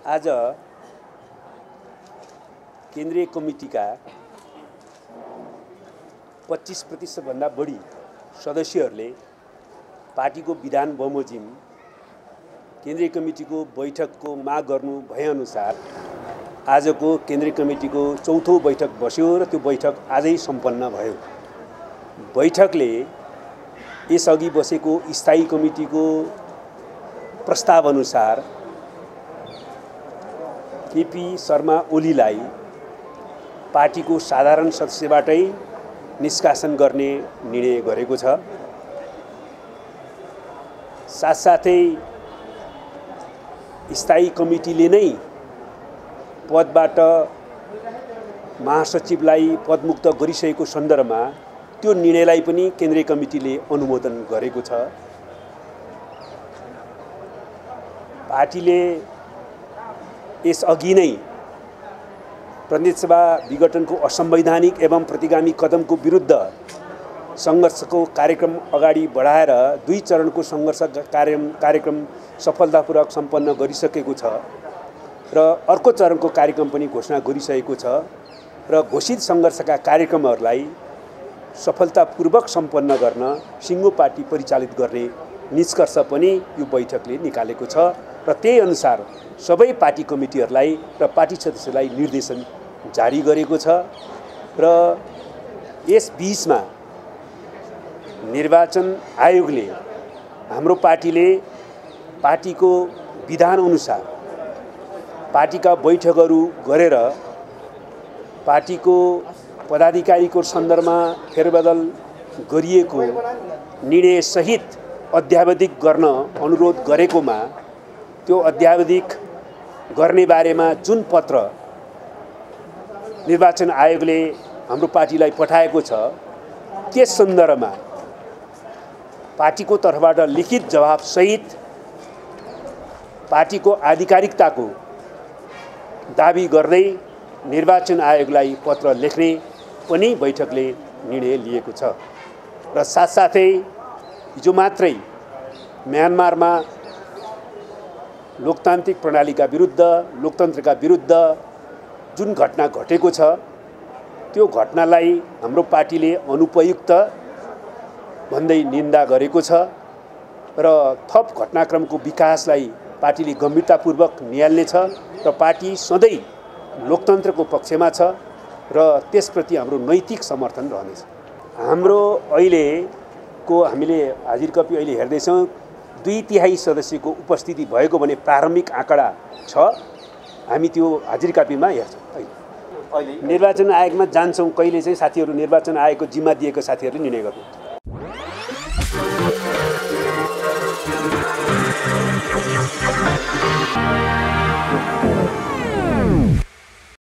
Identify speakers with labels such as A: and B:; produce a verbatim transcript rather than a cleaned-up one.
A: आज केन्द्रीय कमिटीका पच्चीस प्रतिशत भन्दा बढी सदस्यहरूले पार्टीको विधान बमोजिम केन्द्रीय कमिटीको बैठकको माग गर्नु भएअनुसार आजको केन्द्रीय कमिटीको चौथो बैठक बस्यो र त्यो बैठक आजै सम्पन्न भयो। बैठकले यसअघि बसेको स्थायी कमिटीको प्रस्ताव अनुसार केपी शर्मा ओलीलाई पार्टीको साधारण सदस्यबाटै निष्कासन गर्ने निर्णय गरेको छ। साथसाथै स्थायी कमिटीले नै पदबाट महासचिवलाई पदमुक्त गरिसकेको सन्दर्भमा त्यो निर्णयलाई पनि केन्द्रीय कमिटीले अनुमोदन गरेको छ। पार्टीले यसअघि नै प्रतिनिधिसभा विघटनको असंवैधानिक एवं प्रतिगामी कदमको विरुद्ध सङ्घर्षको कार्यक्रम अगाडि बढाएर दुई चरणको सङ्घर्ष कार्य कार्यक्रम सफलतापूर्वक सम्पन्न गरिसकेको छ र अर्को चरणको कार्यक्रम पनि घोषणा गरिसकेको छ र घोषित सङ्घर्षका कार्यक्रमहरूलाई सफलतापूर्वक सम्पन्न गर्न सिङ्गो पार्टी परिचालित गर्ने निष्कर्ष पनि यो बैठकले निकालेको छ र त्यही अनुसार सबै पार्टी कमिटीहरूलाई र पार्टी सदस्यलाई निर्देशन जारी गरेको छ। र यस बीचमा निर्वाचन आयोगले हाम्रो पार्टीले पार्टीको विधान अनुसार पार्टीका बैठकहरू गरेर पार्टीको पदाधिकारीको सन्दर्भमा फेरबदल गरिएको निर्णयसहित अध्यावधिक गर्न अनुरोध गरेकोमा त्यो अध्यावधिक गर्ने बारेमा जुन पत्र निर्वाचन आयोगले हाम्रो पार्टीलाई पठाएको छ त्यस सन्दर्भमा पार्टीको तर्फबाट लिखित जवाफसहित पार्टीको आधिकारिकताको दाबी गर्दै निर्वाचन आयोगलाई पत्र लेख्ने पनि बैठकले निर्णय लिएको छ। र साथसाथै हिजो मात्रै म्यानमारमा लोकतान्त्रिक प्रणालीका विरुद्ध लोकतन्त्रका विरुद्ध जुन घटना घटेको छ त्यो घटनालाई हाम्रो पार्टीले अनुपयुक्त भन्दै निन्दा गरेको छ र थप घटनाक्रमको विकासलाई पार्टीले गम्भीरतापूर्वक निहाल्नेछ र पार्टी सधैँ लोकतन्त्रको पक्षमा छ र त्यसप्रति हाम्रो नैतिक समर्थन रहनेछ। हाम्रो अहिलेको हामीले हाजिर कपी अहिले हेर्दैछौँ दुई तिहाई सदस्यको उपस्थिति भएको भने प्रारम्भिक आँकडा छ। हामी त्यो हाजिर कापीमा हेर्छौँ। अहिले निर्वाचन आयोगमा जान्छौँ कहिले चाहिँ साथीहरू निर्वाचन आयोगको जिम्मा दिएको साथीहरूले निर्णय गर्नु।